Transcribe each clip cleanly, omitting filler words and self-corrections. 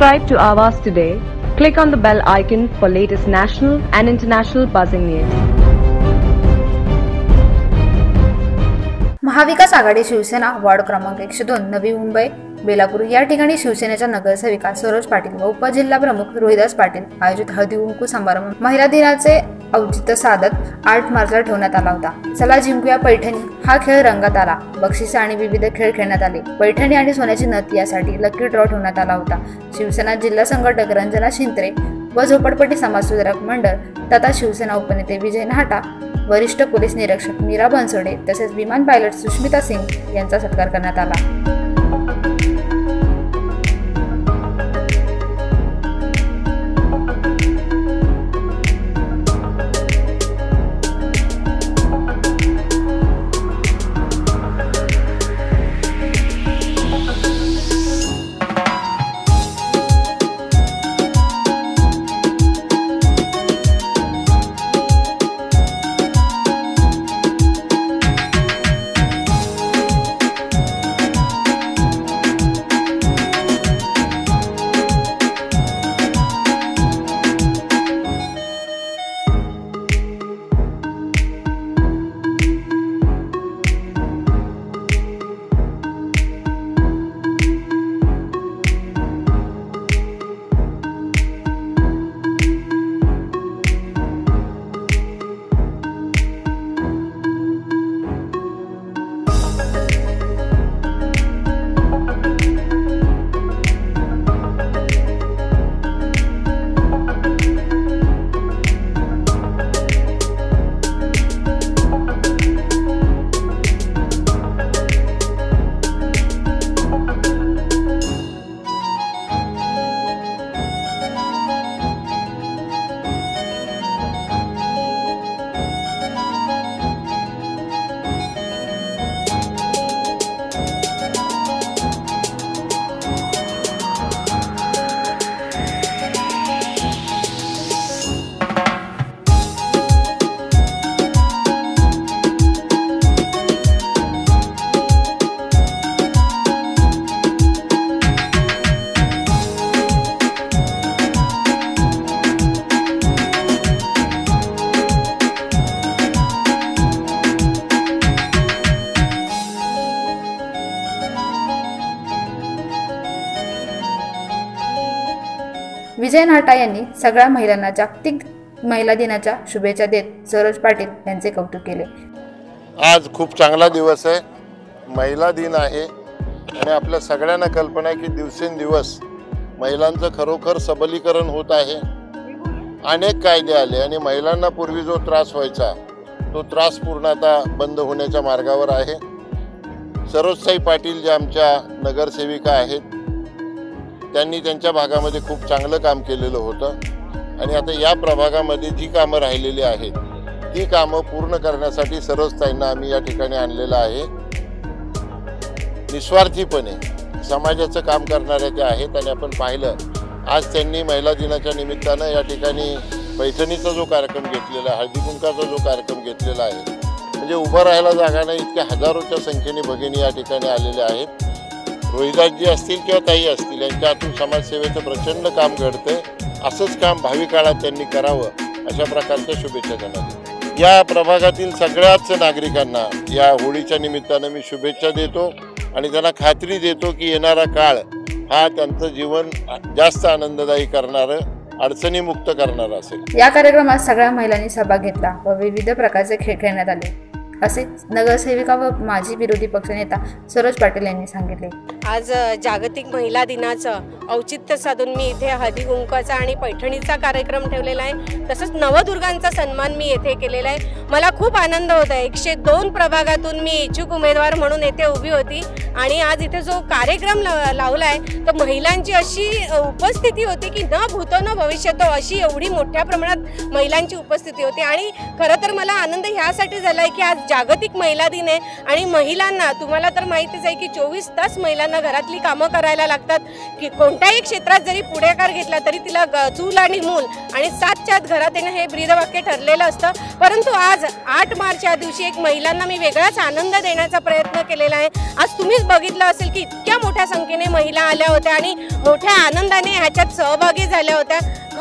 Subscribe to Awaaz today. Click on the bell icon for latest national and international buzzing news. Maha Vikas Aghadi Shiv Sena ward क्रमांक 102 नवी मुंबई बेलापूर या ठिकाणी शिवसेनेच्या नगरसेविका सरोज पाटील व उपजिल्हा प्रमुख रोहिदास पाटील आयोजित हळदी कुंकू समारंभ महिला दिनाचे औचित्य साधत 8 मार्चला ठेवण्यात आला होता। चला जिंकूया पैठणी हा खेळ रंगात आला। बक्षिसे आणि विविध खेळ खेळण्यात आले। पैठणी आणि सोन्याची नथ यासाठी लकी ड्रॉ ठेवण्यात आला होता। शिवसेना जिल्हा संघटक रंजना शिंत्रे व झोपडपट्टी समाजसुधारक मंडळ तथा शिवसेना उपनेते विजय नाहटा, वरिष्ठ पोलीस निरीक्षक मीरा बनसोडे तसेच विमान पायलट सुष्मिता सिंग यांचा सत्कार करण्यात आला। विजय नाहटा यांनी सगळ्या महिलांना जागतिक महिला दिनाच्या शुभेच्छा देत सरोज पाटील यांचे कौतुक केले। आज खूप चांगला दिवस आहे, महिला दिन आहे आणि आपल्या सगळ्यांना कल्पना आहे की दिवसेंदिवस महिलांचं खरोखर सबलीकरण होत आहे। अनेक कायदे आले आणि महिलांना पूर्वी जो त्रास व्हायचा तो त्रास पूर्ण आता बंद होण्याच्या मार्गावर आहे। सरोजताई पाटील ज्या आमच्या नगरसेविका आहेत त्यांनी त्यांच्या भागामध्ये खूप चांगलं काम केलेलं होतं आणि आता या प्रभागामध्ये जी कामं राहिलेली आहेत ती कामं पूर्ण करण्यासाठी सरोजताईंना आम्ही या ठिकाणी आणलेलं आहे। निस्वार्थीपणे समाजाचं काम करणाऱ्या त्या आहेत आणि आपण पाहिलं आज त्यांनी महिला दिनाच्या निमित्तानं या ठिकाणी पैठणीचा जो कार्यक्रम घेतलेला आहे, हळदी कुंकाचा जो कार्यक्रम घेतलेला आहे, म्हणजे उभं राहायला जागा नाही इतक्या हजारोच्या संख्येने भगिनी या ठिकाणी आलेल्या आहेत। रोहिदासजी असतील किंवा ताई असतील यांच्या हातून समाजसेवेचं प्रचंड काम घडतंय। असंच काम भावी काळात त्यांनी करावं अशा प्रकारच्या शुभेच्छा त्यांना देतो। या प्रभागातील सगळ्याच नागरिकांना या होळीच्या निमित्तानं मी शुभेच्छा देतो आणि त्यांना खात्री देतो की येणारा काळ हा त्यांचं जीवन जास्त आनंददायी करणारं, अडचणीमुक्त करणारं असेल। या कार्यक्रमात सगळ्या महिलांनी सहभाग घेतला व विविध प्रकारचे खेळ खेळण्यात आले असे नगरसेविका व माजी विरोधी पक्षनेता सरोज पाटील यांनी सांगितले। आज जागतिक महिला दिनाचं औचित्य साधून मी इथे हळदी कुंकाचा आणि पैठणीचा कार्यक्रम ठेवलेला आहे। तसंच नवदुर्गांचा सन्मान मी येथे केलेला आहे। मला खूप आनंद होत आहे। 102 प्रभागातून मी इच्छुक उमेदवार म्हणून येथे उभी होती आणि आज इथे जो कार्यक्रम लावला आहे तर महिलांची अशी उपस्थिती होती की न भूतो न भविष्यतो अशी एवढी मोठ्या प्रमाणात महिलांची उपस्थिती होती। आणि खरं तर मला आनंद ह्यासाठी झाला आहे की आज जागतिक महिला दिन आहे आणि महिलांना तुम्हाला तर माहितीच आहे की 24 तास महिलांना महिलांना घरातली कामं करायला लागतात की कोणत्याही क्षेत्रात जरी पुढाकार घेतला तरी तिला चूल आणि मूल आणि 7च्या आत घरात येणं हे ब्रीदवाक्य ठरलेलं असतं। परंतु आज 8 मार्च या दिवशी एक महिलांना मी वेगळाच आनंद देण्याचा प्रयत्न केलेला आहे। आज तुम्हीच बघितलं असेल की इतक्या मोठ्या संख्येने महिला आल्या होत्या आणि मोठ्या आनंदाने ह्याच्यात सहभागी झाल्या होत्या।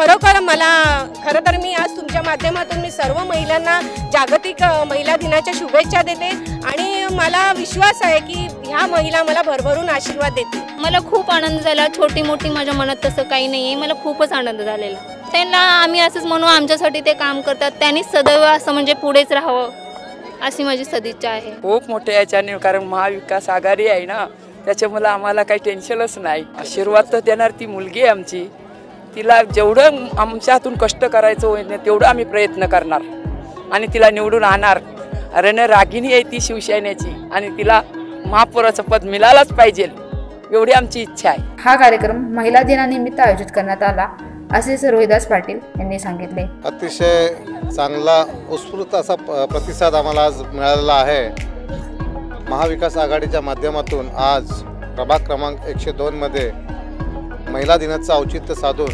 खरं तर मी आज तुमच्या माध्यमातून मी सर्व महिलांना जागतिक महिला दिनाच्या शुभेच्छा देते आणि मला विश्वास आहे की ह्या महिला मला भरभरून आशीर्वाद देतील। मला खूप आनंद झाला। छोटी मोठी माझ्या मनात तसं काही नाही आहे, मला खूपच आनंद झालेला। त्यांना आम्ही असंच म्हणू, आमच्यासाठी ते काम करतात, त्यांनी सदैव असं म्हणजे पुढेच राहावं अशी माझी सदिच्छा आहे। खूप मोठे याच्याने, कारण महाविकास आघाडी आहे ना, त्याच्यामुळे आम्हाला काही टेन्शनच नाही। आशीर्वाद तर देणार ती मुलगी आहे आमची, तिला जेवढं आमच्या हातून कष्ट करायचं होईल तेवढं आम्ही प्रयत्न करणार आणि तिला निवडून आणणार। रणरागिणी आहे ती शिवसेनेची आणि तिला महापौराचं पद मिळालंच पाहिजे एवढी आमची इच्छा आहे। हा कार्यक्रम महिला दिनानिमित्त आयोजित करण्यात आला असे रोहिदास पाटील यांनी सांगितले। अतिशय चांगला उत्स्फूर्त असा प्रतिसाद आम्हाला आज मिळालेला आहे। महाविकास आघाडीच्या माध्यमातून आज प्रभाग क्रमांक 102 मध्ये महिला दिनाचं औचित्य साधून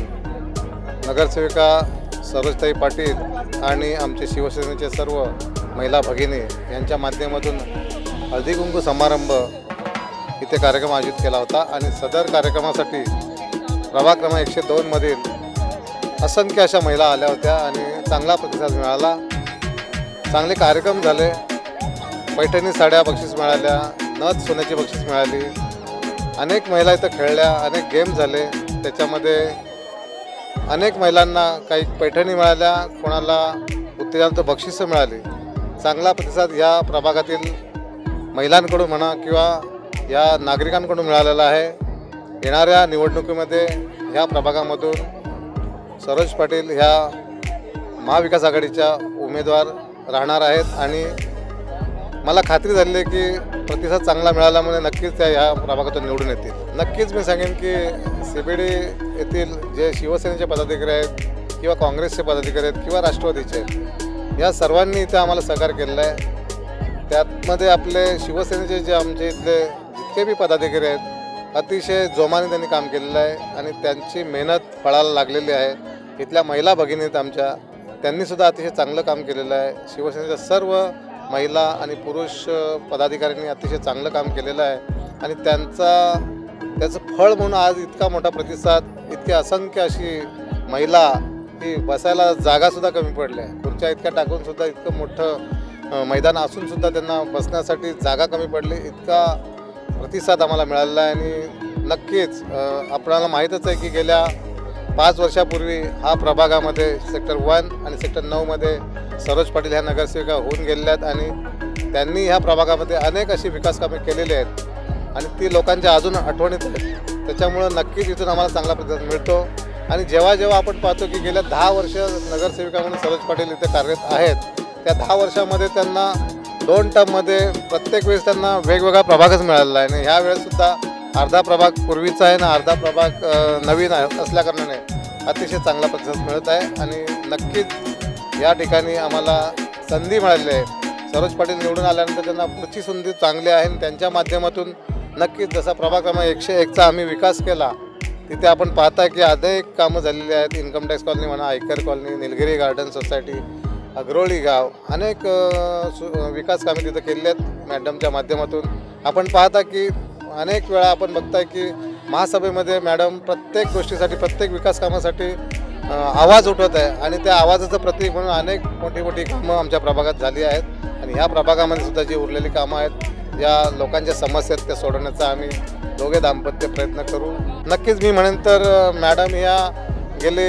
नगरसेविका सरोजताई पाटील आणि आमचे शिवसेनेचे सर्व महिला भगिनी यांच्या माध्यमातून हळदी कुंकू समारंभ इथे कार्यक्रम आयोजित केला होता आणि सदर कार्यक्रमासाठी प्रभाग क्रमांक 102 मधील असंख्य अशा महिला आल्या होत्या आणि चांगला प्रतिसाद मिळाला। चांगले कार्यक्रम झाले, पैठणी साड्या बक्षीस मिळाल्या, नथ सोन्याची बक्षीस मिळाली, अनेक महिला इथं खेळल्या, अनेक गेम झाले, त्याच्यामध्ये अनेक महिलांना काही पैठणी मिळाल्या, कोणाला उत्तेजनाचं बक्षीसं मिळाली। चांगला प्रतिसाद या प्रभागातील महिलांकडून म्हणा किंवा या नागरिकांकडून मिळालेला आहे। येणाऱ्या निवडणुकीमध्ये ह्या प्रभागामधून सरोज पाटील ह्या महाविकास आघाडीच्या उमेदवार राहणार आहेत आणि मला खात्री झाली आहे की प्रतिसाद चांगला मिळाल्यामुळे नक्कीच त्या ह्या प्रभागातून निवडून येतील। नक्कीच मी सांगेन की CBD येथील जे शिवसेनेचे पदाधिकारी आहेत किंवा काँग्रेसचे पदाधिकारी आहेत किंवा राष्ट्रवादीचे आहेत, या सर्वांनी इथे आम्हाला सहकार्य केलेलं आहे। त्यामध्ये आपले शिवसेनेचे जे आमचे इथले जितके बी पदाधिकारी आहेत अतिशय जोमाने त्यांनी काम केलेलं आहे आणि त्यांची मेहनत फळाला लागलेली आहे। इथल्या महिला भगिनी आहेत आमच्या, त्यांनीसुद्धा अतिशय चांगलं काम केलेलं आहे। शिवसेनेच्या सर्व महिला आणि पुरुष पदाधिकाऱ्यांनी अतिशय चांगलं काम केलेलं आहे आणि त्याचं फळ म्हणून आज इतका मोठा प्रतिसाद, इतके असंख्य अशी महिला ही बसायला जागासुद्धा कमी पडल्या, खुर्च्या इतक्या टाकूनसुद्धा इतकं मोठं मैदान असूनसुद्धा त्यांना बसण्यासाठी जागा कमी पडली, इतका प्रतिसाद आम्हाला मिळालेला आहे। आणि नक्कीच आपल्याला माहीतच आहे की गेल्या 5 वर्षापूर्वी हा प्रभागामध्ये सेक्टर 1 आणि सेक्टर 9 मध्ये सरोज पाटील ह्या नगरसेविका होऊन गेलेल्या आहेत आणि त्यांनी ह्या प्रभागामध्ये अनेक अशी विकास कामे केलेली आहेत आणि ती लोकांच्या अजून आठवणीत आहेत। त्याच्यामुळं नक्कीच इथून आम्हाला चांगला प्रतिसाद मिळतो आणि जेव्हा आपण पाहतो की गेल्या 10 वर्ष नगरसेविका म्हणून सरोज पाटील इथे कार्यरत आहेत, त्या 10 वर्षामध्ये त्यांना 2 टर्ममध्ये प्रत्येक वेळेस त्यांना वेगवेगळा प्रभागच मिळालेला आहे आणि ह्या वेळेससुद्धा अर्धा प्रभाग पूर्वीचा आहे ना अर्धा प्रभाग नवीन आहे असल्याकारणाने अतिशय चांगला प्रतिसाद मिळत आहे आणि नक्कीच या ठिकाणी आम्हाला संधी मिळालेली आहे। सरोज पाटील निवडून आल्यानंतर त्यांना पुढची संधी चांगली आहे आणि त्यांच्या माध्यमातून नक्कीच जसा प्रभाग क्रमांक 101चा आम्ही विकास केला तिथे आपण पाहता की अनेक कामं झालेली आहेत। इन्कम टॅक्स कॉलनी म्हणा, आयकर colony, Nilgiri garden society, Agroli गाव, अनेक विकास कामे तिथं केलेली आहेत मॅडमच्या माध्यमातून। आपण पाहता की अनेक वेळा आपण बघताय की महासभेमध्ये मॅडम प्रत्येक गोष्टीसाठी, प्रत्येक विकास कामासाठी आवाज उठवत आहे आणि त्या आवाजाचं प्रतीक म्हणून अनेक मोठी कामं आमच्या प्रभागात झाली आहेत आणि ह्या प्रभागामध्ये सुद्धा जी उरलेली कामं आहेत, या लोकांच्या समस्या आहेत त्या सोडवण्याचा आम्ही दोघे दाम्पत्य प्रयत्न करू। नक्कीच मी म्हणेन तर मॅडम ह्या गेले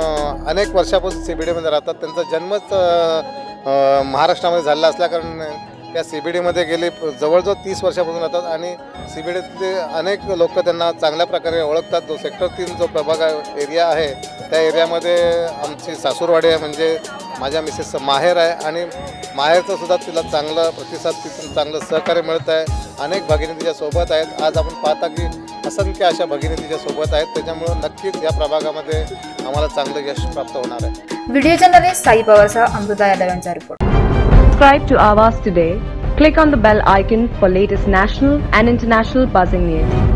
अनेक वर्षापासून CBDमध्ये राहतात, त्यांचा जन्मच महाराष्ट्रामध्ये झालेला असल्याकारणाने त्या CBDमध्ये गेले जवळजवळ 30 वर्षापासून राहतात आणि CBDतले अनेक लोक त्यांना चांगल्या प्रकारे ओळखतात। जो सेक्टर 3 जो प्रभाग एरिया आहे त्या एरियामध्ये आमची सासूरवाडी आहे, म्हणजे माझ्या मिसेसचं माहेर आहे आणि माहेरचं सुद्धा तिला चांगलं प्रतिसाद, तिथून चांगलं सहकार्य मिळत आहे। अनेक भगिनी तिच्यासोबत आहेत, आज आपण पाहता की असंख्य अशा भगिनी तिच्यासोबत आहेत, त्याच्यामुळं नक्कीच या प्रभागामध्ये आम्हाला चांगलं यश प्राप्त होणार आहे। व्हिडिओ जर्नलिस्ट साई पवारसह अमृता यादव यांचा report. Subscribe to Awaaz today. Click on the bell icon for latest national and international buzzing news.